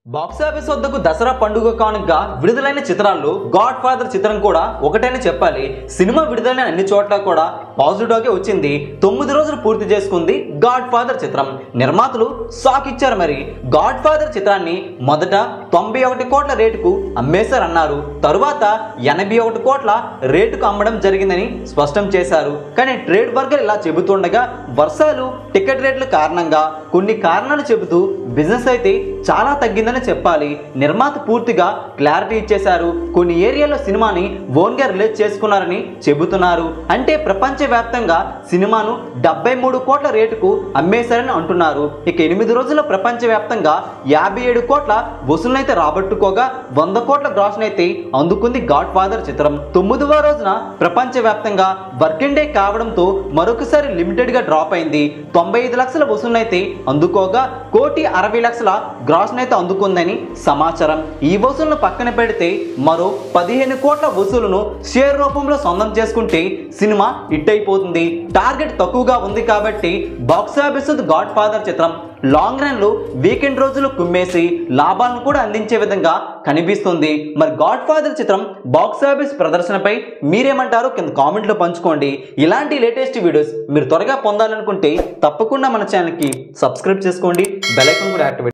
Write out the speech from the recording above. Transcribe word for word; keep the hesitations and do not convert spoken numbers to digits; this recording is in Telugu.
బాక్స్ ఆఫీస్ వద్దకు దసరా పండుగ కానుకగా విడుదలైన చిత్రాల్లో గాడ్ ఫాదర్ చిత్రం కూడా ఒకటేనే చెప్పాలి. సినిమా విడుదలైన అన్ని చోట్ల కూడా పాజిటివ్గా వచ్చింది. తొమ్మిది రోజులు పూర్తి చేసుకుంది గాడ్ ఫాదర్ చిత్రం. నిర్మాతలు షాక్ ఇచ్చారు. మరి గాడ్ ఫాదర్ చిత్రాన్ని మొదట తొంభై ఒకటి కోట్ల రేటుకు అమ్మేశారన్నారు. తరువాత ఎనభై ఒకటి కోట్ల రేటుకు అమ్మడం జరిగిందని స్పష్టం చేశారు. కానీ ట్రేడ్ వర్గాలు ఇలా చెబుతుండగా వర్షాలు, టికెట్ రేట్ల కారణంగా కొన్ని కారణాలు చెబుతూ బిజినెస్ అయితే చాలా తగ్గిందని చెప్పాలి. నిర్మాత పూర్తిగా క్లారిటీ ఇచ్చేశారు. కొన్ని ఏరియాలో సినిమాని ఓన్ గా రిలీజ్ చేసుకున్నారని చెబుతున్నారు. అంటే ప్రపంచ వ్యాప్తంగా సినిమాను డెబ్బై మూడు కోట్ల రేటుకు అమ్మేశారని అంటున్నారు. ఇక ఎనిమిది రోజుల ప్రపంచ వ్యాప్తంగా యాభై ఏడు కోట్ల వసూలునైతే రాబట్టుకోగా వంద కోట్ల గ్రాస్ అయితే అందుకుంది గాడ్ ఫాదర్ చిత్రం. తొమ్మిదవ రోజున ప్రపంచ వ్యాప్తంగా వర్కింగ్ డే కావడంతో మరొకసారి లిమిటెడ్ గా డ్రాప్ అయింది. తొంభై ఐదు లక్షల వసూలునైతే అందుకోగా కోటి అరవై లక్షల గ్రాస్ నైతే అందుకుందని సమాచారం. ఈ వసూలును పక్కన పెడితే మరో పదిహేను కోట్ల వసూలును షేర్ రూపంలో సొంతం చేసుకుంటే సినిమా హిట్ అయిపోతుంది. టార్గెట్ తక్కువగా ఉంది కాబట్టి బాక్స్ ఆఫీస్ గాడ్ ఫాదర్ చిత్రం లాంగ్ రన్ లో వీకెండ్ రోజులు కుమ్మేసి లాభాలను కూడా అందించే విధంగా కనిపిస్తుంది. మరి గాడ్ ఫాదర్ చిత్రం బాక్స్ ఆఫీస్ ప్రదర్శనపై మీరేమంటారో కింద కామెంట్లో పంచుకోండి. ఇలాంటి లేటెస్ట్ వీడియోస్ మీరు త్వరగా పొందాలనుకుంటే తప్పకుండా మన ఛానల్కి సబ్స్క్రైబ్ చేసుకోండి. బెల్ ఐకాన్ కూడా యాక్టివేట్